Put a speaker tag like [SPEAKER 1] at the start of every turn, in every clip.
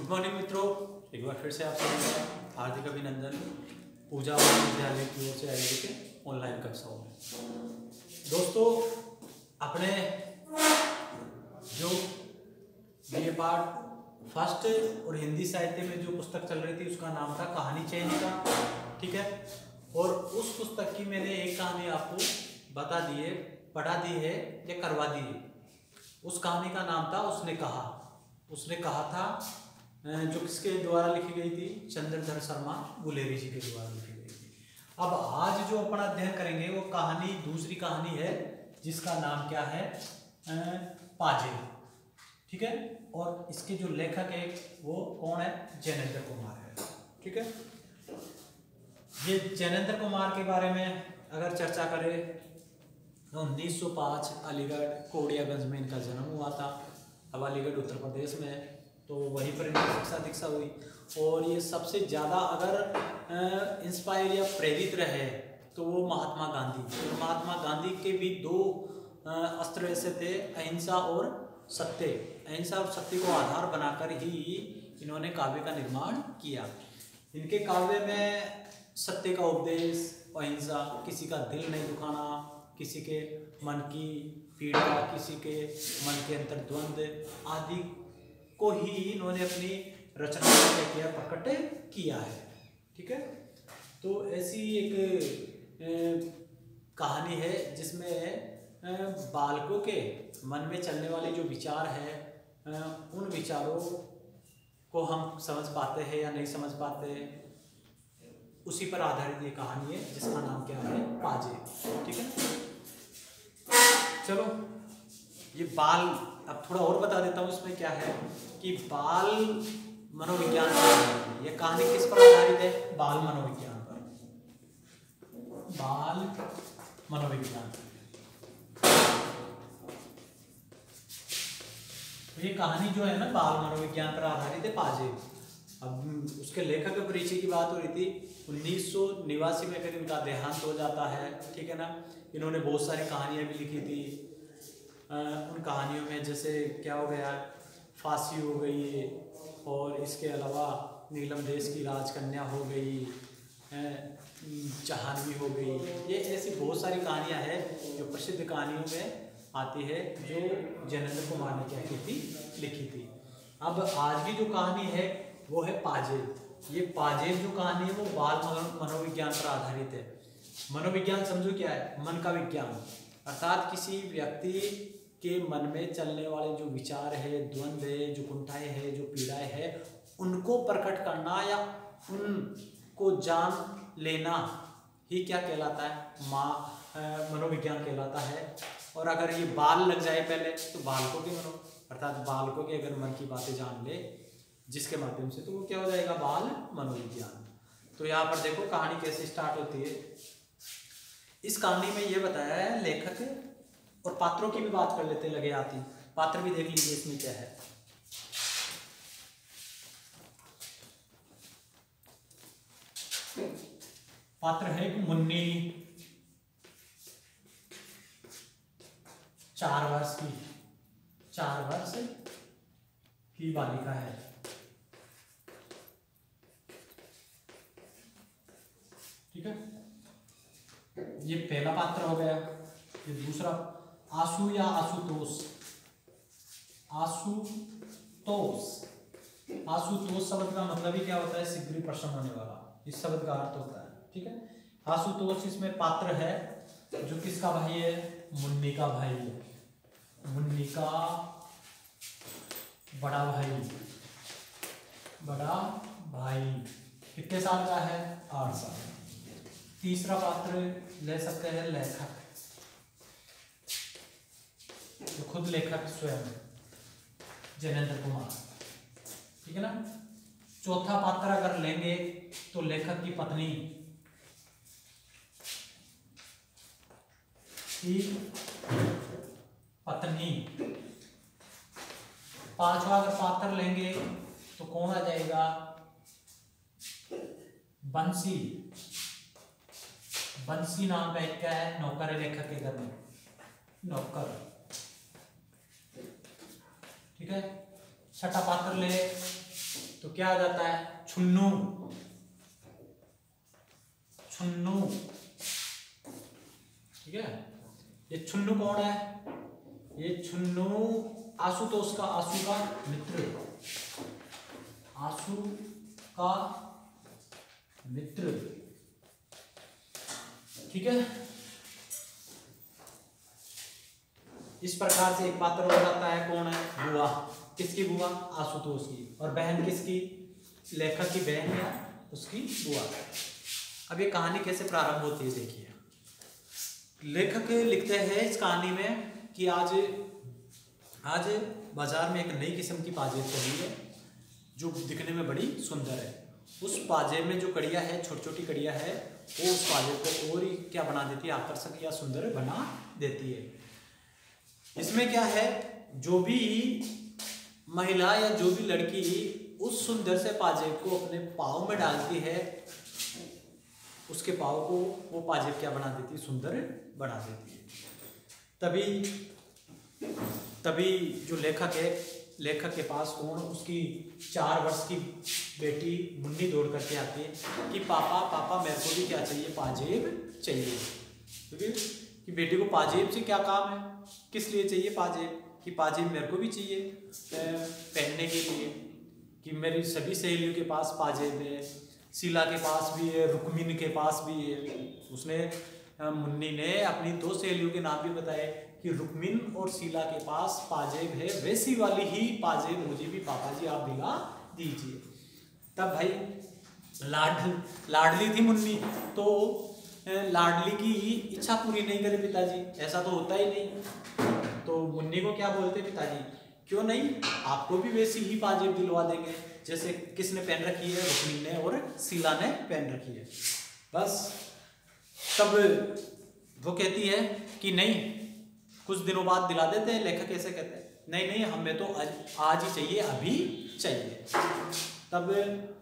[SPEAKER 1] Morning मित्रों, एक बार फिर से आप सभी का हार्दिक अभिनंदन पूजा विद्यालय की ओर से आयोजित ऑनलाइन कक्षाओं में। दोस्तों, अपने जो बीए पार्ट फर्स्ट और हिंदी साहित्य में जो पुस्तक चल रही थी उसका नाम था कहानी चयनिका, ठीक है। और उस पुस्तक की मैंने एक कहानी आपको बता दी है, पढ़ा दी है या करवा दी है। उस कहानी का नाम था उसने कहा था, जो किसके द्वारा लिखी गई थी? चंद्रधर शर्मा गुलेरी जी के द्वारा लिखी गई थी। अब आज जो अपना अध्ययन करेंगे वो कहानी दूसरी कहानी है जिसका नाम क्या है? पाजे, ठीक है। और इसके जो लेखक है वो कौन है? जैनेन्द्र कुमार है, ठीक है। ये जैनेन्द्र कुमार के बारे में अगर चर्चा करें तो 1905 अलीगढ़ कोडियागंज में इनका जन्म हुआ था। अब अलीगढ़ उत्तर प्रदेश में है, तो वहीं पर इनकी शिक्षा दीक्षा हुई। और ये सबसे ज़्यादा अगर इंस्पायर या प्रेरित रहे तो वो महात्मा गांधी। तो महात्मा गांधी के भी दो अस्त्र ऐसे थे, अहिंसा और सत्य। अहिंसा और सत्य को आधार बनाकर ही इन्होंने काव्य का निर्माण किया। इनके काव्य में सत्य का उपदेश, अहिंसा, किसी का दिल नहीं दुखाना, किसी के मन की पीड़ा, किसी के मन के अंतर द्वंद्व आदि को ही इन्होंने अपनी रचना में क्या प्रकट किया है, ठीक है। तो ऐसी एक कहानी है जिसमें बालकों के मन में चलने वाले जो विचार है उन विचारों को हम समझ पाते हैं या नहीं समझ पाते, उसी पर आधारित ये कहानी है जिसका नाम क्या है? पाजे, ठीक है। चलो, ये बाल अब थोड़ा और बता देता हूँ इसमें क्या है कि बाल मनोविज्ञान पर आधारित है। ये कहानी किस पर आधारित है? बाल मनोविज्ञान पर। बाल मनोविज्ञान, तो ये कहानी जो है ना बाल मनोविज्ञान पर आधारित है, पाजे। अब उसके लेखक के परिचय की बात हो रही थी। 1989 में करीब इनका देहांत हो जाता है, ठीक है ना। इन्होंने बहुत सारी कहानियाँ भी लिखी थी। उन कहानियों में जैसे क्या हो गया, फांसी हो गई, और इसके अलावा नीलम देश की राजकन्या हो गई, जहानवी हो गई। ये ऐसी बहुत सारी कहानियाँ हैं जो प्रसिद्ध कहानियों में आती है जो जैनेन्द्र कुमार ने क्या की थी? लिखी थी। अब आज की जो कहानी है वो है पाजेब। ये पाजेब जो कहानी है वो बाल मनोविज्ञान पर आधारित है। मनोविज्ञान समझो क्या है? मन का विज्ञान, अर्थात किसी व्यक्ति के मन में चलने वाले जो विचार है, द्वंद्व है, जो कुंठाएं है, जो पीड़ाएं है, उनको प्रकट करना या उनको जान लेना ही क्या कहलाता है? मनोविज्ञान कहलाता है। और अगर ये बाल लग जाए पहले तो बालकों के अर्थात बालकों के अगर मन की बातें जान ले जिसके माध्यम से, तो वो क्या हो जाएगा? बाल मनोविज्ञान। तो यहाँ पर देखो कहानी कैसे स्टार्ट होती है। इस कहानी में ये बताया है लेखक, और पात्रों की भी बात कर लेते लगे आती। पात्र भी देख लीजिए इसमें क्या है। पात्र है एक मुन्नी, 4 वर्ष की बालिका है, ठीक है। ये पहला पात्र हो गया। ये दूसरा आशु या आशुतोष। आशुतोष शब्द का मतलब ही क्या होता है? शीघ्र प्रसन्न होने वाला, इस शब्द का अर्थ होता है, ठीक है। आशुतोष इसमें पात्र है जो किसका भाई है? मुन्नी का भाई है। मुन्नी का बड़ा भाई कितने साल का है? 8 साल। तीसरा पात्र ले सकते हैं लेखक, तो खुद लेखक स्वयं जैनेन्द्र कुमार, ठीक है ना। चौथा पात्र अगर लेंगे तो लेखक की पत्नी, पांचवा अगर पात्र लेंगे तो कौन आ जाएगा? बंसी नाम का एक क्या है? नौकर है लेखक के घर में, नौकर, ठीक है। छठा पात्र ले तो क्या आ जाता है? छुन्नू। छुन्नू, ठीक है। ये छुन्नू कौन है? ये छुन्नू आशुतोष का, आशु का मित्र, आशु का मित्र, ठीक है। इस प्रकार से एक पात्र हो जाता है, कौन है? बुआ। किसकी बुआ? आशुतोष की। और बहन किसकी? लेखक की बहन या उसकी बुआ। अब ये कहानी कैसे प्रारंभ होती है देखिए। लेखक लिखते हैं इस कहानी में कि आज बाजार में एक नई किस्म की पाजेब चली है जो दिखने में बड़ी सुंदर है। उस पाजेब में जो कड़ियाँ है, छोटी छोटी कड़ियाँ है, वो उस पाजेब को और ही क्या बना देती है? आकर्षक या सुंदर बना देती है। इसमें क्या है? जो भी महिला या जो भी लड़की उस सुंदर से पाजेब को अपने पाँव में डालती है, उसके पाँव को वो पाजेब क्या बना देती है? सुंदर बना देती है। तभी जो लेखक है, लेखक के पास कौन? उसकी 4 वर्ष की बेटी मुन्नी दौड़ करके आती है कि पापा मेरे को भी क्या चाहिए? पाजेब चाहिए। क्योंकि बेटी को पाजेब से क्या काम है? किस लिए चाहिए पाजेब? कि पाजेब मेरे को भी चाहिए पहनने के लिए, कि मेरी सभी सहेलियों के पास पाजेब है, शीला के पास भी है, रुक्मिन के पास भी है। उसने मुन्नी ने अपनी 2 सहेलियों के नाम भी बताए कि रुक्मिन और शीला के पास पाजेब है, वैसी वाली ही पाजेब मुझे भी पापा जी आप दिला दीजिए। तब भाई लाडली थी मुन्नी, तो लाडली की इच्छा पूरी नहीं करे पिताजी, ऐसा तो होता ही नहीं। तो मुन्नी को क्या बोलते पिताजी? क्यों नहीं, आपको भी वैसी ही पाजेब दिलवा देंगे जैसे किसने पहन रखी है? रुक्मिन ने और शीला ने पहन रखी है। बस तब वो कहती है कि नहीं, कुछ दिनों बाद दिला देते हैं। लेखक ऐसे कहते हैं, नहीं हमें तो आज ही चाहिए, अभी चाहिए। तब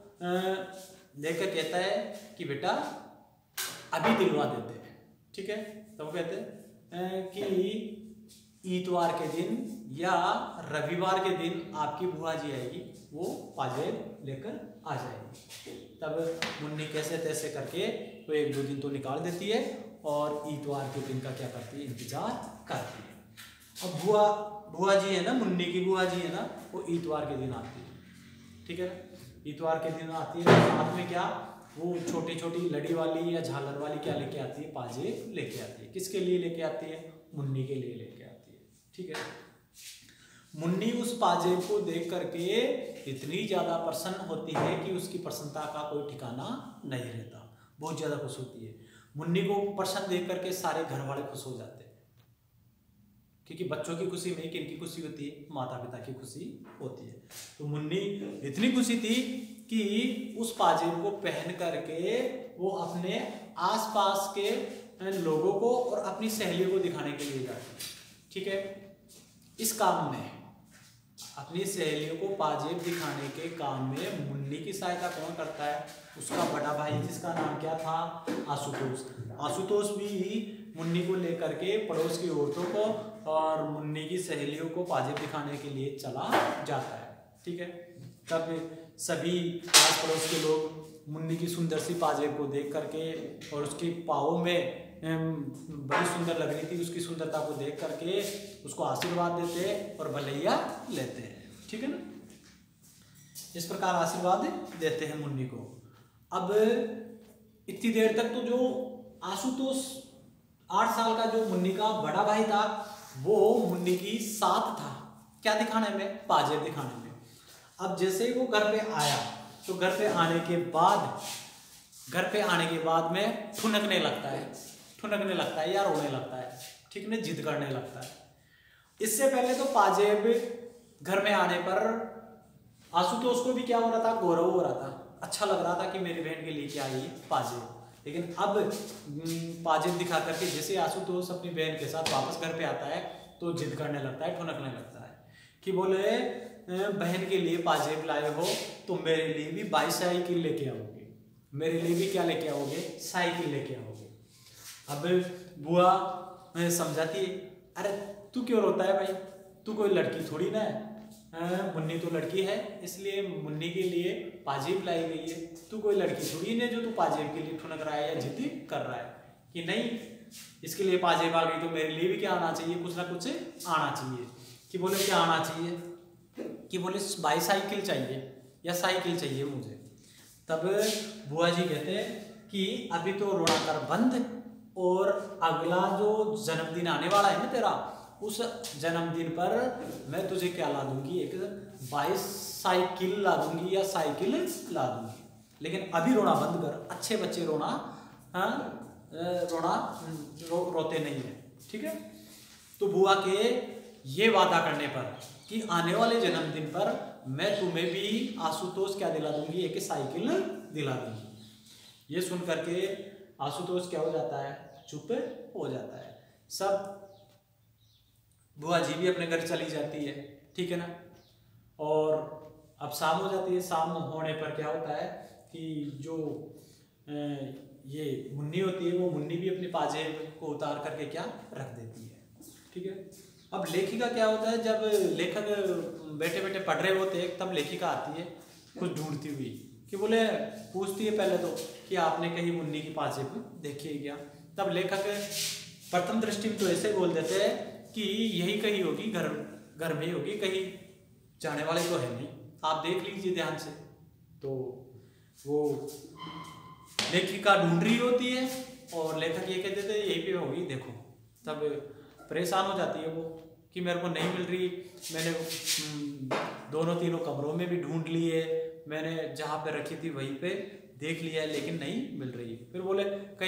[SPEAKER 1] लेखक कहता है कि बेटा अभी दिलवा देते हैं, ठीक है। तब वो कहते हैं कि इतवार के दिन या रविवार के दिन आपकी बुआ जी आएगी, वो पाजेब लेकर आ जाएगी। तब मुन्नी कैसे तैसे करके वो 1-2 दिन तो निकाल देती है और इतवार के दिन का क्या करती है? इंतजार करती है। अब बुआ जी है ना, मुन्नी की बुआ जी है ना, वो इतवार के दिन आती है, ठीक है। इतवार के दिन आती है तो साथ में क्या, वो छोटी छोटी लड़ी वाली या झालर वाली क्या लेके आती है? पाजेब लेके आती है। किसके लिए लेके आती है? मुन्नी के लिए लेके आती है, ठीक है। मुन्नी उस पाजेब को देख करके इतनी ज्यादा प्रसन्न होती है कि उसकी प्रसन्नता का कोई ठिकाना नहीं रहता, बहुत ज्यादा खुश होती है। मुन्नी को प्रसन्न देख करके सारे घर वाले खुश हो जाते हैं, क्योंकि बच्चों की खुशी में किनकी खुशी होती है? माता पिता की खुशी होती है। तो मुन्नी इतनी खुशी थी कि उस पाजेब को पहन करके वो अपने आसपास के लोगों को और अपनी सहेलियों को दिखाने के लिए जाती, ठीक है। इस काम में अपनी सहेलियों को पाजेब दिखाने के काम में मुन्नी की सहायता कौन करता है? उसका बड़ा भाई, जिसका नाम क्या था? आशुतोष। आशुतोष भी मुन्नी को लेकर के पड़ोस की औरतों को और मुन्नी की सहेलियों को पाजेब दिखाने के लिए चला जाता है, ठीक है। तब सभी आस पड़ोस के लोग मुन्नी की सुंदर सी पाजेब को देख करके और उसके पाँव में बड़ी सुंदर लग रही थी, उसकी सुंदरता को देख करके उसको आशीर्वाद देते और भलैया लेते हैं, ठीक है ना। इस प्रकार आशीर्वाद देते हैं मुन्नी को। अब इतनी देर तक तो जो आशुतोष 8 साल का जो मुन्नी का बड़ा भाई था, वो मुन्नी की साथ था, क्या दिखाने में? पाजेब दिखाने में। अब जैसे ही वो घर पे आया तो घर पे आने के बाद में ठुनकने लगता है या रोने लगता है, ठीक है, जिद करने लगता है। इससे पहले तो पाजेब घर में आने पर आशुतोष को भी क्या हो रहा था? गौरव हो रहा था, अच्छा लग रहा था कि मेरी बहन के लिए क्या आई पाजेब। लेकिन अब पाजेब दिखा करके जैसे आशुतोष अपनी बहन के साथ वापस घर पे आता है तो जिद करने लगता है, ठुनकने लगता है कि बोले बहन के लिए पाजेब लाए हो तो मेरे लिए भी बाईसाइकिल लेके आओगे, मेरे लिए भी क्या लेके आओगे? साइकिल लेके आओगे। अब बुआ समझाती है, अरे तू क्यों रोता है भाई, तू कोई लड़की थोड़ी ना है, मुन्नी तो लड़की है, इसलिए मुन्नी के लिए पाजेब लाई गई है। तू कोई लड़की थोड़ी ने जो तू पाजेब के लिए ठुनक रहा है या जिद कर रहा है कि नहीं इसके लिए पाजेब आ गई तो मेरे लिए भी क्या आना चाहिए, कुछ ना कुछ आना चाहिए। कि बोले क्या आना चाहिए, कि बोले बाईसाइकिल चाहिए या साइकिल चाहिए मुझे। तब बुआ जी कहते हैं कि अभी तो रोना कर बंद, और अगला जो जन्मदिन आने वाला है ना तेरा, उस जन्मदिन पर मैं तुझे क्या ला दूंगी, एक बाईसाइकिल ला दूंगी या साइकिल ला दूंगी। लेकिन अभी रोना बंद कर, अच्छे बच्चे रोना रोते नहीं है, ठीक है। तो बुआ के ये वादा करने पर कि आने वाले जन्मदिन पर मैं तुम्हें भी आशुतोष क्या दिला दूंगी, एक साइकिल दिला दूंगी। ये सुन करके आशुतोष क्या हो जाता है, चुप हो जाता है। सब बुआ जी भी अपने घर चली जाती है, ठीक है ना। और अब शाम हो जाती है, शाम होने पर क्या होता है कि जो ये मुन्नी होती है वो मुन्नी भी अपनी पाजेब को उतार करके क्या रख देती है, ठीक है। अब लेखिका क्या होता है, जब लेखक बैठे बैठे पढ़ रहे होते हैं तब लेखिका आती है कुछ ढूंढती हुई, कि बोले पूछती है पहले तो कि आपने कहीं मुन्नी की पाजेब देखी है क्या। तब लेखक प्रथम दृष्टि में तो ऐसे बोल देते हैं कि यही कहीं होगी, घर में ही होगी, कहीं जाने वाले तो है नहीं, आप देख लीजिए ध्यान से। तो वो लेखिका ढूंढ रही होती है और लेखक ये कह देते हैं यहीं पे होगी देखो। तब परेशान हो जाती है वो कि मेरे को नहीं मिल रही, मैंने दोनों तीनों कमरों में भी ढूंढ ली है, मैंने जहाँ पे रखी थी वहीं पे देख लिया है, लेकिन नहीं मिल रही। फिर बोले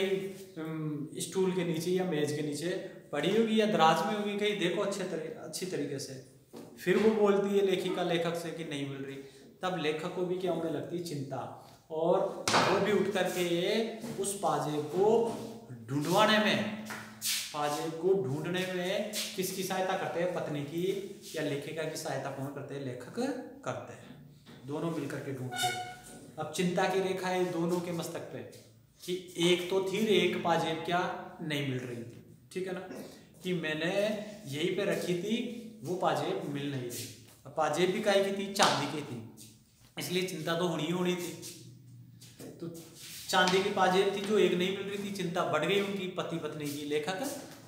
[SPEAKER 1] कहीं स्टूल के नीचे या मेज के नीचे पड़ी होगी या दराज में होगी, कहीं देखो अच्छी तरीके से। फिर वो बोलती है लेखिका लेखक से कि नहीं मिल रही। तब लेखक को भी क्या होने लगती है, चिंता, और वो भी उठ करके उस पाजेब को ढूंढवाने में, पाजेब को ढूंढने में किसकी सहायता करते हैं, पत्नी की या लेखिका की सहायता कौन करते हैं, लेखक करते हैं। दोनों मिलकर के ढूंढते हैं। अब चिंता की रेखा है दोनों के मस्तक पे कि एक तो थी, एक पाजेब क्या नहीं मिल रही थी, ठीक है ना, कि मैंने यहीं पे रखी थी, वो पाजेब मिल नहीं रही। अब पाजेब भी काहे की थी, चांदी की थी, इसलिए चिंता तो होनी थी। तो चांदी की पाजेब थी जो एक नहीं मिल रही थी, चिंता बढ़ गई उनकी पति पत्नी की, लेखक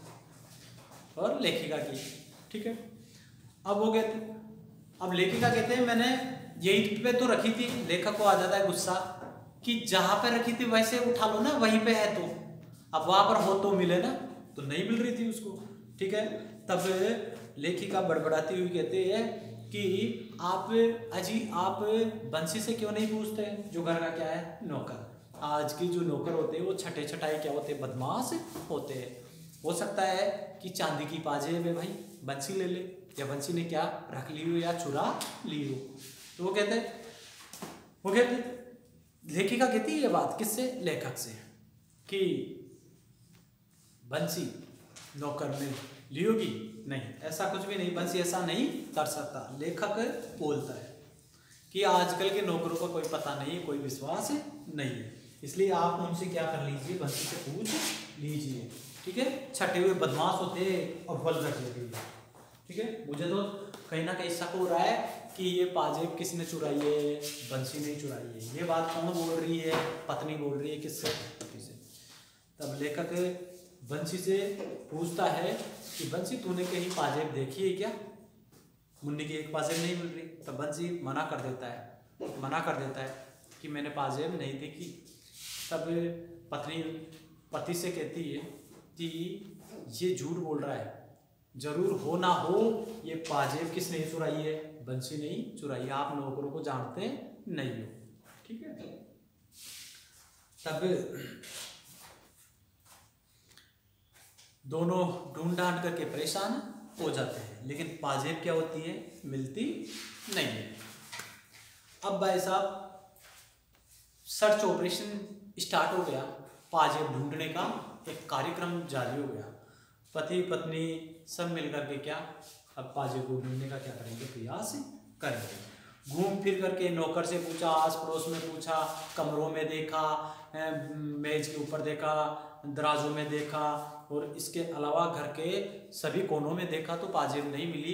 [SPEAKER 1] और लेखिका की, ठीक है। अब वो कहते, अब लेखिका कहते हैं मैंने यही पे तो रखी थी। लेखक को आ जाता है गुस्सा कि जहां पे रखी थी वैसे उठा लो ना, वहीं पे है तो, अब वहां पर हो तो मिले ना, तो नहीं मिल रही थी उसको, ठीक है। तब लेखिका बड़बड़ाती हुई कहते हैं कि आप बंसी से क्यों नहीं पूछते, जो घर का क्या है नौकर। आज की जो नौकर होते हैं वो छठे छठाई क्या होते हैं, बदमाश होते हैं। हो सकता है कि चांदी की पाजेब है भाई, बंसी ले ले, या बंसी ने क्या रख ली हो या चुरा ली हो। तो वो कहते लेखिका कहती है ये बात किससे, लेखक से, कि बंसी नौकर ने ली होगी, नहीं ऐसा कुछ भी नहीं, बंसी ऐसा नहीं कर सकता। लेखक बोलता है कि आजकल के नौकरों का कोई पता नहीं है, कोई विश्वास नहीं है, इसलिए आप उनसे क्या कर लीजिए, बंसी से पूछ लीजिए, ठीक है। छठे हुए बदमाश होते और बल रख लेते, ठीक है। मुझे तो कहीं ना कहीं शक हो रहा है कि ये पाजेब किसने चुराई है, बंसी ने चुराई है। ये बात कौन बोल रही है, पत्नी बोल रही है, किससे, पति से। तब लेखक बंसी से पूछता है कि बंसी तूने कहीं पाजेब देखी है क्या, मुन्नी की एक पाजेब नहीं मिल रही। तब बंसी मना कर देता है कि मैंने पाजेब नहीं देखी। तब पत्नी पति से कहती है कि ये झूठ बोल रहा है, जरूर हो ना हो ये पाजेब किसने चुराई है, बंसी नहीं चुराई, आप नौकरों को जानते नहीं हो, ठीक है। तब दोनों ढूंढ ढांढ करके परेशान हो जाते हैं, लेकिन पाजेब क्या होती है, मिलती नहीं है। अब भाई साहब सर्च ऑपरेशन स्टार्ट हो गया, पाजेब ढूंढने का एक कार्यक्रम जारी हो गया। पति पत्नी सब मिलकर के क्या अब पाजेब को ढूंढने का क्या करेंगे, प्रयास करेंगे। घूम फिर करके नौकर से पूछा, आस पड़ोस में पूछा, कमरों में देखा, मेज के ऊपर देखा, दराजों में देखा, और इसके अलावा घर के सभी कोनों में देखा तो पाजेब नहीं मिली।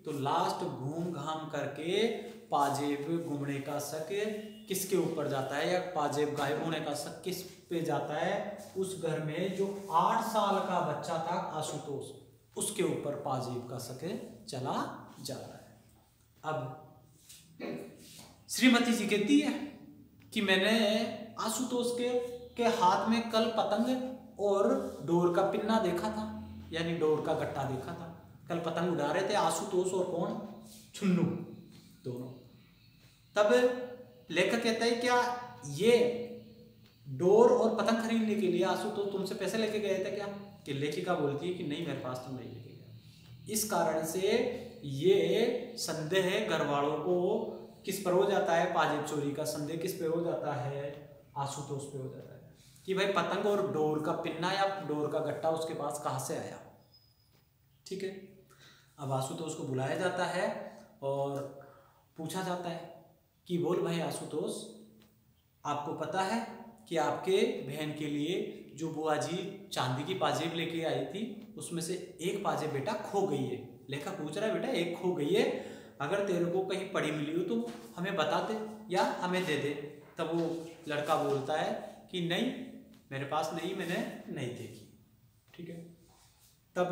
[SPEAKER 1] तो लास्ट घूम घाम करके पाजेब घूमने का शक किसके ऊपर जाता है, या पाजेब गायब होने का शक किस पे जाता है? उस घर में जो 8 साल का बच्चा था आशुतोष, उसके ऊपर पाजेब का शक चला जाता है। अब श्रीमती जी कहती है कि मैंने आशुतोष के हाथ में कल पतंग और डोर का पिन्ना देखा था, यानी डोर का गट्टा देखा था। कल पतंग उड़ा रहे थे आशुतोष और कौन? छुन्नू, दोनों। तब लेखक कहता है क्या ये डोर और पतंग खरीदने के लिए आशुतोष तुमसे पैसे लेके गए थे क्या? कि लेखिका बोलती है कि नहीं, मेरे पास तो नहीं लेके गया। इस कारण से ये संदेह घर वालों को किस पर हो जाता है? पाजेब चोरी का संदेह किस पे हो जाता है? आशुतोष पे हो जाता है कि भाई पतंग और डोर का पिन्ना या डोर का गट्टा उसके पास कहाँ से आया। ठीक है। अब आशुतोष को बुलाया जाता है और पूछा जाता है कि बोल भाई आशुतोष, आपको पता है कि आपके बहन के लिए जो बुआ जी चांदी की पाजेब लेके आई थी उसमें से एक पाजेब बेटा खो गई है। लेखक पूछ रहा है बेटा एक खो गई है, अगर तेरे को कहीं पड़ी मिली हो तो हमें बता दे या हमें दे दे। तब वो लड़का बोलता है कि नहीं, मेरे पास नहीं, मैंने नहीं देखी। ठीक है। तब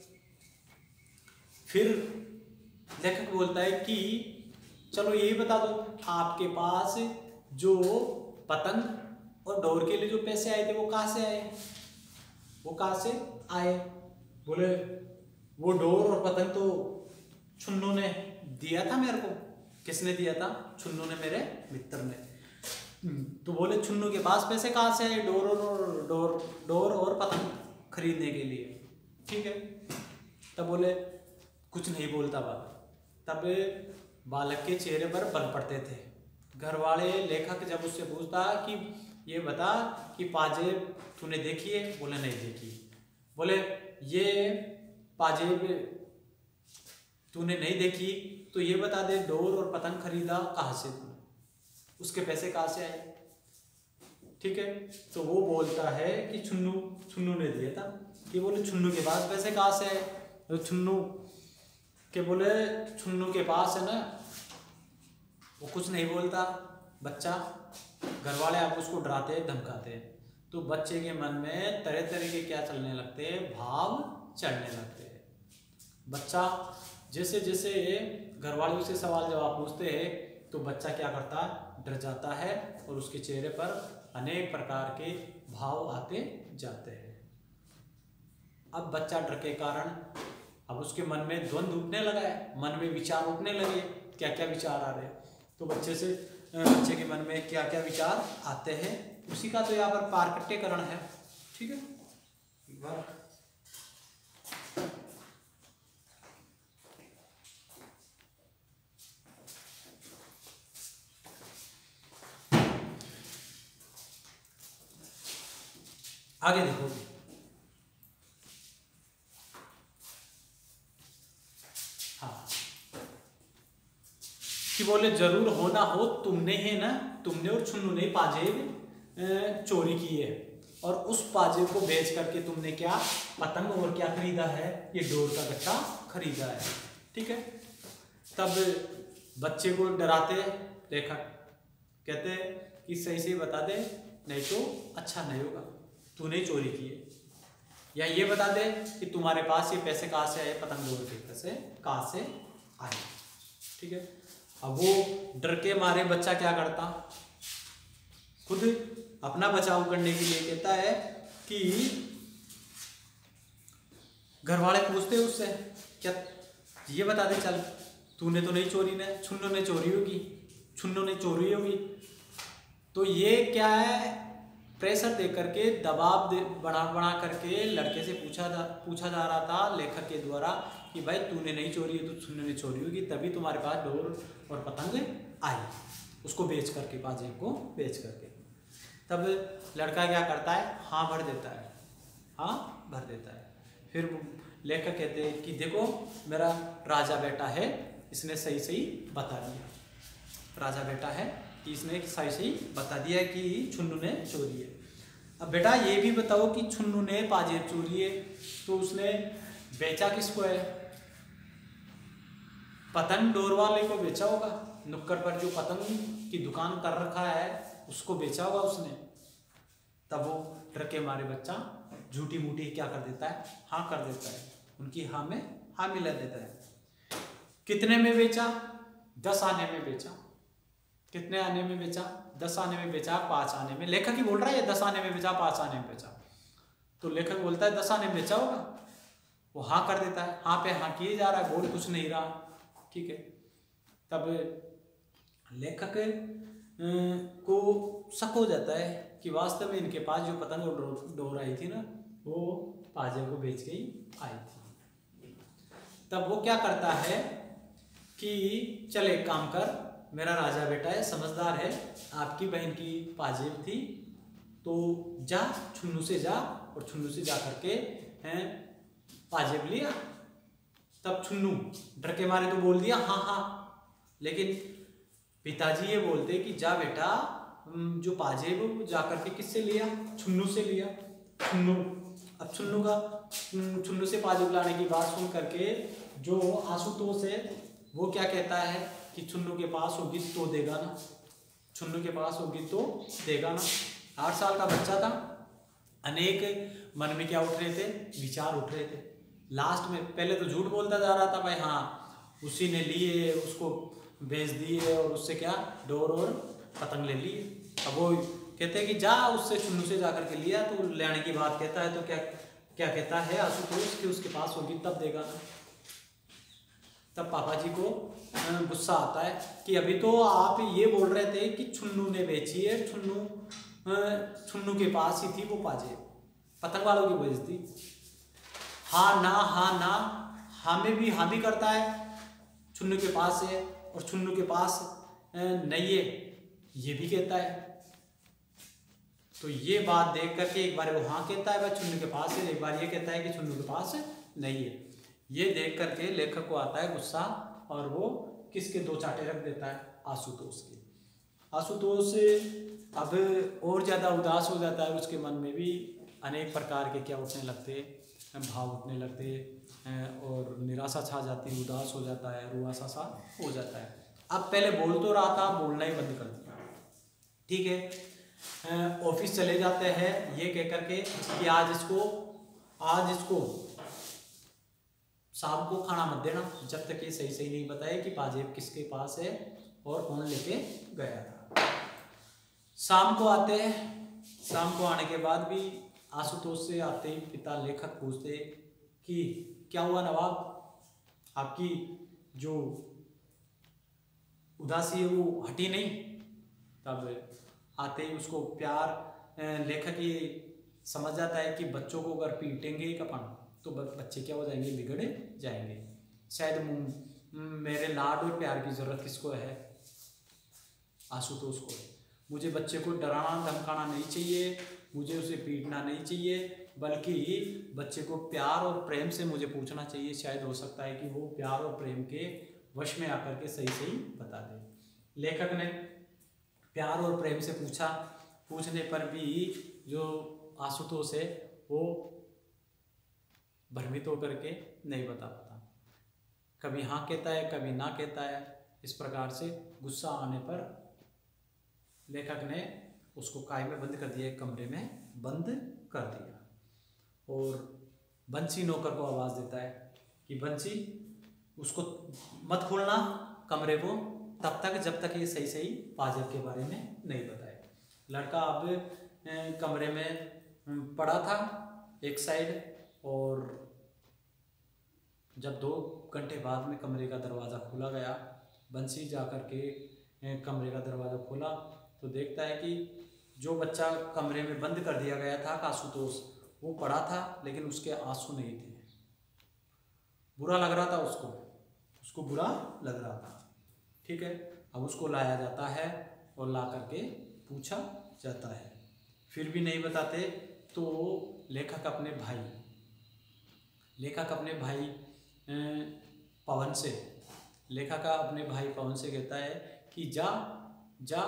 [SPEAKER 1] फिर लेखक बोलता है कि चलो यही बता दो, आपके पास जो पतंग और डोर के लिए जो पैसे आए थे वो कहाँ से आए? वो कहाँ से आए? बोले वो डोर और पतंग तो छुन्नू ने दिया था मेरे को। किसने दिया था? छुन्नू ने, मेरे मित्र ने। तो बोले छुन्नू के पास पैसे कहाँ से आए डोर और पतंग खरीदने के लिए? ठीक है। तब बोले कुछ नहीं बोलता बालक। तब बालक के चेहरे पर बल पड़ते थे। घर वाले लेखक जब उससे पूछता कि ये बता कि पाजेब तूने देखी है? बोले नहीं देखी। बोले ये पाजेब तूने नहीं देखी तो ये बता दे डोर और पतंग खरीदा कहाँ से तूने, उसके पैसे कहाँ से आए? ठीक है। तो वो बोलता है कि छुन्नू ने दिया था। ये बोले छुन्नू के पास पैसे कहाँ से आए? तो छुन्नू के बोले छुन्नू के पास है ना, वो कुछ नहीं बोलता बच्चा। घर वाले आप उसको डराते धमकाते हैं तो बच्चे के मन में तरह तरह के क्या चलने लगते हैं? भाव चढ़ने लगते हैं। बच्चा जैसे जैसे घर वाले उससे सवाल जवाब पूछते हैं तो बच्चा क्या करता है? डर जाता है और उसके चेहरे पर अनेक प्रकार के भाव आते जाते हैं। अब बच्चा डर के कारण अब उसके मन में द्वंद्व उठने लगा है, मन में विचार उठने लगे, क्या क्या विचार आ रहे हैं। तो बच्चे के मन में क्या क्या विचार आते हैं उसी का तो यहाँ पर पारकट्यकरण है। ठीक है। एक बार आगे देखो। हाँ कि बोले जरूर हो ना हो तुमने है ना, तुमने और छुन्नू ने पाजेब चोरी की है और उस पाजेब को बेच करके तुमने क्या पतंग और क्या खरीदा है? ये डोर का गट्टा खरीदा है। ठीक है। तब बच्चे को डराते लेखक कहते कि सही से बता दे नहीं तो अच्छा नहीं होगा, तूने चोरी की है, या ये बता दे कि तुम्हारे पास ये पैसे कहाँ से आए? पतंग डोर के पैसे कहाँ से आए? ठीक है। अब वो डर के मारे बच्चा क्या करता? खुद अपना बचाव करने के लिए कहता है कि घर वाले पूछते हैं उससे क्या ये बता दे चल तूने तो नहीं चोरी ने, छुन्नू ने चोरी होगी। तो ये क्या है? प्रेशर दे करके दबाव बना करके लड़के से पूछा जा रहा था लेखक के द्वारा कि भाई तूने नहीं चोरी है तो छुन्नू ने चोरी होगी, तभी तुम्हारे पास डोर और पतंग आई, उसको बेच करके, पाजेब को बेच करके। तब लड़का क्या करता है? हाँ भर देता है। फिर लेखक कहते हैं कि देखो मेरा राजा बेटा है, इसने सही बता दिया। राजा बेटा है कि इसने सही बता दिया कि छुन्नू ने चोरी है। अब बेटा ये भी बताओ कि छुन्नू ने पाजेब चोरी है तो उसने बेचा किसको है? पतंग डोर वाले को बेचा होगा, नुक्कड़ पर जो पतंग की दुकान कर रखा है उसको बेचा होगा उसने। तब वो डर के मारे बच्चा झूठी मूठी क्या कर देता है, हाँ कर देता है, उनकी हाँ में हाँ मिला देता है। कितने में बेचा? 10 आने में बेचा। कितने आने में बेचा? 10 आने में बेचा, 5 आने में। लेखक ही बोल रहा है ये 10 आने में बेचा, 5 आने में बेचा। तो लेखक बोलता है 10 आने में बेचा होगा, वो हाँ कर देता है, हाँ पे हाँ किए जा रहा है, बोल कुछ नहीं रहा, ठीक है। तब लेखक को शक हो जाता है कि वास्तव में इनके पास जो पतंग और डोर आई थी ना, वो पाजे को बेच के ही आई थी। तब वो क्या करता है कि चल एक काम कर, मेरा राजा बेटा है, समझदार है, आपकी बहन की पाजेब थी तो जा छुन्नू से जा, और छुन्नू से जा करके पाजेब लिया। तब छुन्नू डर के मारे तो बोल दिया हाँ हाँ, लेकिन पिताजी ये बोलते कि जा बेटा जो पाजेब जा करके किससे लिया? छुन्नू से लिया। अब छुन्नू से पाजेब लाने की बात सुन करके जो आशुतोष है वो क्या कहता है कि छुन्नू के पास होगी तो देगा ना, छुन्नू के पास होगी तो देगा ना। 8 साल का बच्चा था, अनेक मन में क्या उठ रहे थे, विचार उठ रहे थे। लास्ट में पहले तो झूठ बोलता जा रहा था, भाई हाँ उसी ने लिए, उसको बेच दिए और उससे क्या डोर और पतंग ले लिए। अब वो कहते हैं कि जा उससे छुन्नू से जा करके लिया, तो लेने की बात कहता है तो क्या क्या कहता है आशुतोष कि उसके पास होगी तब देगा ना। तब पापा जी को गुस्सा आता है कि अभी तो आप ये बोल रहे थे कि छुन्नू ने बेची है, छुन्नू के पास ही थी वो पाजे, पतंग वालों की बेच दी। हाँ ना हाँ में भी हाँ भी करता है, छुन्नू के पास है और छुन्नू के पास नहीं है ये भी कहता है। तो ये बात देख करके एक बार वो हाँ कहता है भाई छुन्नू के पास है, एक बार ये कहता है कि छुन्नू के पास नहीं है। ये देख करके लेखक को आता है गुस्सा और वो किसके 2 चाटे रख देता है? आशुतोष के। आशुतोष अब और ज़्यादा उदास हो जाता है, उसके मन में भी अनेक प्रकार के क्या उठने लगते, भाव उठने लगते और निराशा छा जाती, उदास हो जाता है, रुआसा सा हो जाता है। अब पहले बोल तो रहा था, बोलना ही बंद कर दिया, ठीक है। ऑफिस चले जाते हैं ये कह करके कि आज इसको शाम को खाना मत देना जब तक ये सही नहीं बताए कि पाजेब किसके पास है और कौन लेके गया था। शाम को आते हैं, शाम को आने के बाद भी आशुतोष से आते ही पिता लेखक पूछते कि क्या हुआ नवाब, आपकी जो उदासी है वो हटी नहीं? तब आते ही उसको प्यार, लेखक ये समझ जाता है कि बच्चों को अगर पीटेंगे एक अपन तो बच्चे क्या हो जाएंगे, बिगड़े जाएंगे। शायद मेरे लाड और प्यार की जरूरत किसको है? आशुतोष को। मुझे बच्चे को डराना धमकाना नहीं चाहिए, मुझे उसे पीटना नहीं चाहिए, बल्कि बच्चे को प्यार और प्रेम से मुझे पूछना चाहिए। शायद हो सकता है कि वो प्यार और प्रेम के वश में आकर के सही बता दे। लेखक ने प्यार और प्रेम से पूछा, पूछने पर भी जो आशुतोष है वो भ्रमित होकर के नहीं बता पाता, कभी हाँ कहता है कभी ना कहता है। इस प्रकार से गुस्सा आने पर लेखक ने उसको काय में बंद कर दिया, एक कमरे में बंद कर दिया और बंसी नौकर को आवाज़ देता है कि बंसी उसको मत खोलना कमरे को तब तक जब तक ये सही पाजेब के बारे में नहीं बताए। लड़का अब कमरे में पड़ा था एक साइड, और जब 2 घंटे बाद में कमरे का दरवाज़ा खोला गया, बंसी जाकर के कमरे का दरवाज़ा खोला तो देखता है कि जो बच्चा कमरे में बंद कर दिया गया था आशुतोष, वो पड़ा था लेकिन उसके आंसू नहीं थे। बुरा लग रहा था उसको बुरा लग रहा था, ठीक है। अब उसको लाया जाता है और ला करके पूछा जाता है, फिर भी नहीं बताते तो लेखक अपने भाई पवन से कहता है कि जा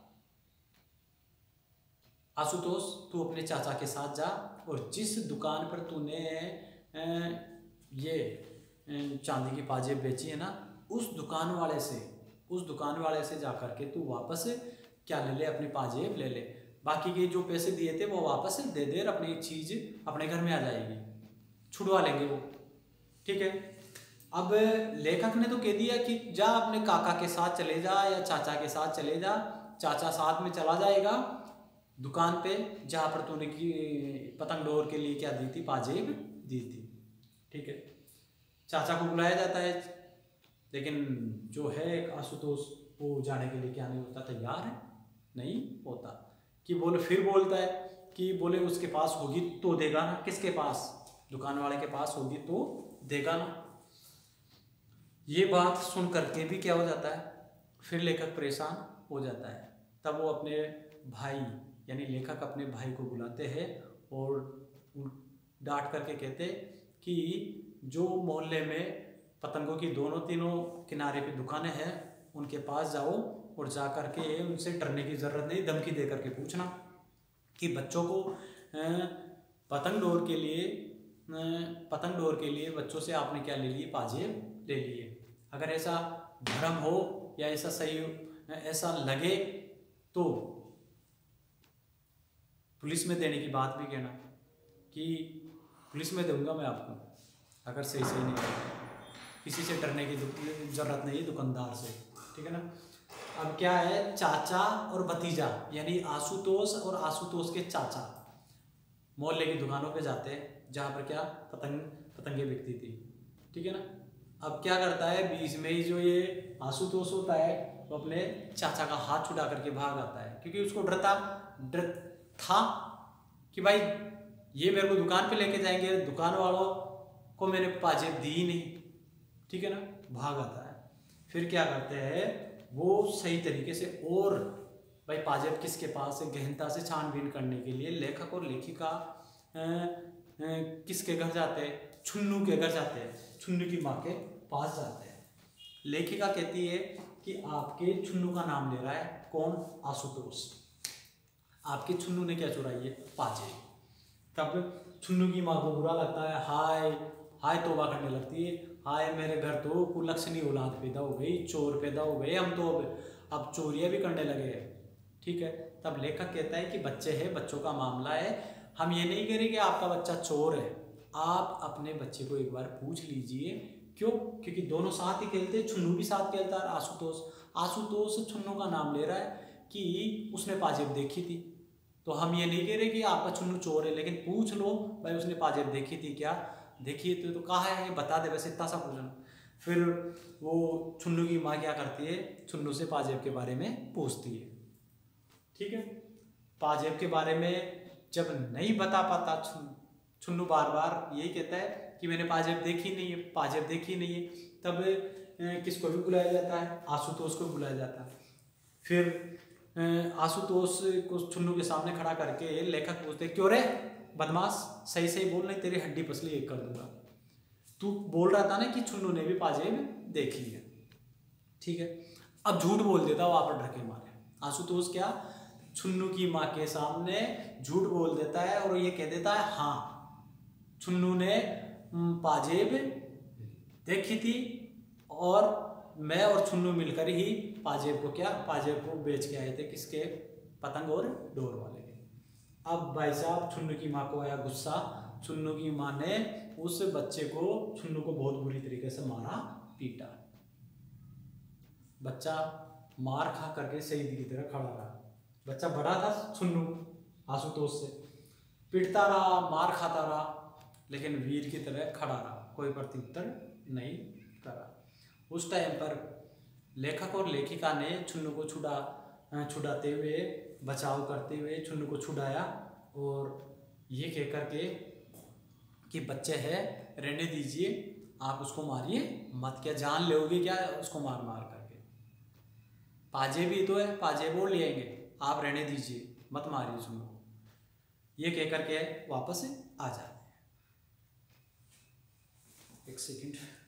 [SPEAKER 1] आशुतोष, तू अपने चाचा के साथ जा और जिस दुकान पर तूने ये चांदी की पाजेब बेची है ना, उस दुकान वाले से जा करके तू वापस क्या ले ले, अपनी पाजेब ले ले, बाकी के जो पैसे दिए थे वो वापस दे दे, अपनी चीज़ अपने घर में आ जाएगी, छुड़वा लेंगे वो। ठीक है। अब लेखक ने तो कह दिया कि जा अपने काका के साथ चले जा या चाचा के साथ चले जा, चाचा साथ में चला जाएगा दुकान पे जहाँ पर तूने की पतंग डोर के लिए क्या दी थी, पाजेब दी थी। ठीक है। चाचा को बुलाया जाता है, लेकिन जो है आशुतोष वो जाने के लिए क्या नहीं होता, तैयार है नहीं होता। कि फिर बोलता है कि बोले उसके पास होगी तो देगा ना, किसके पास, दुकान वाले के पास होगी तो देगा ना। ये बात सुन करके भी क्या हो जाता है, फिर लेखक परेशान हो जाता है। तब वो अपने भाई यानी लेखक अपने भाई को बुलाते हैं और डांट करके कहते कि जो मोहल्ले में पतंगों की दोनों तीनों किनारे पे दुकानें हैं उनके पास जाओ और जा करके उनसे डरने की ज़रूरत नहीं, धमकी दे करके पूछना कि बच्चों को पतंग डोर के लिए बच्चों से आपने क्या ले लिए, पाजेब ले लिए। अगर ऐसा भ्रम हो या ऐसा लगे तो पुलिस में देने की बात भी कहना कि पुलिस में दूंगा मैं आपको, अगर सही नहीं करता। किसी से डरने की जरूरत नहीं है, दुकानदार से। ठीक है ना। अब क्या है, चाचा और भतीजा यानी आशुतोष और आशुतोष के चाचा मोहल्ले की दुकानों पे जाते हैं जहाँ पर क्या पतंगे बिकती थी। ठीक है ना। अब क्या करता है, बीच में ही जो ये आशुतोष होता है वो अपने चाचा का हाथ छुड़ा करके भाग आता है, क्योंकि उसको डर था कि भाई ये मेरे को दुकान पे लेके जाएंगे, दुकान वालों को मैंने पाजेब दी ही नहीं। ठीक है ना। भाग आता है। फिर क्या करते हैं वो सही तरीके से, और भाई पाजेब किसके पास है, गहनता से छानबीन करने के लिए लेखक और लेखिका किसके घर जाते हैं, छुन्नू के घर जाते हैं, छुन्नू की माँ के पास जाते हैं। लेखिका कहती है कि आपके छुन्नू का नाम ले रहा है कौन, आशुतोष, आपके छुन्नू ने क्या चुराई है, पाजेब। तब छुन्नू की माँ को बुरा लगता है, हाय हाय तौबा करने लगती है, हाय मेरे घर तो कुलक्षणी औलाद पैदा हो गई, चोर पैदा हो गए, हम तो अब चोरियाँ भी करने लगे हैं। ठीक है। तब लेखक कहता है कि बच्चे हैं, बच्चों का मामला है, हम ये नहीं कह रहे कि आपका बच्चा चोर है, आप अपने बच्चे को एक बार पूछ लीजिए। क्यों, क्योंकि दोनों साथ ही खेलते हैं, छुन्नू भी साथ खेलता है, आशुतोष छुन्नू का नाम ले रहा है कि उसने पाजेब देखी थी। तो हम ये नहीं कह रहे कि आपका छुन्नू चोर है, लेकिन पूछ लो भाई उसने पाजेब देखी थी क्या, देखिए तो कहा है बता दे, बस इतना सा पूछना। फिर वो छुन्नू की माँ क्या करती है, छुन्नू से पाजेब के बारे में पूछती है। ठीक है। पाजेब के बारे में जब नहीं बता पाता छुन्नू बार बार यही कहता है कि मैंने पाजेब देखी नहीं है, तब किसको भी बुलाया जाता है, आशुतोष को बुलाया जाता है। फिर आशुतोष को छुन्नू के सामने खड़ा करके लेखक पूछते, क्यों रे बदमाश, सही बोल, नहीं तेरी हड्डी पसली एक कर दूंगा। तू बोल रहा था ना कि छुन्नू ने भी पाजेब देखी है। ठीक है। अब झूठ बोल देता वहां पर डर के मारे। आशुतोष क्या छुन्नू की माँ के सामने झूठ बोल देता है और ये कह देता है हाँ छुन्नू ने पाजेब देखी थी और मैं और छुन्नू मिलकर ही पाजेब को बेच के आए थे, किसके, पतंग और डोर वाले के। अब भाई साहब छुन्नू की माँ को आया गुस्सा, छुन्नू की माँ ने उस बच्चे को, छुन्नू को बहुत बुरी तरीके से मारा पीटा। बच्चा मार खा करके शहीद की तरह खड़ा रहा। बच्चा बड़ा था छुन्नू आशुतोष से, पीटता रहा, मार खाता रहा, लेकिन वीर की तरह खड़ा रहा, कोई प्रत्युत्तर नहीं करा। उस टाइम पर लेखक और लेखिका ने छुन्नू को छुड़ाते हुए, बचाव करते हुए छुन्नू को छुड़ाया और ये कह करके कि बच्चे है रहने दीजिए, आप उसको मारिए मत, क्या जान लोगे क्या उसको मार करके, पाजेब भी तो है, पाजेब और ले आएंगे, आप रहने दीजिए, मत मारिए उसको। ये कह करके वापस आ जाते हैं। एक सेकंड।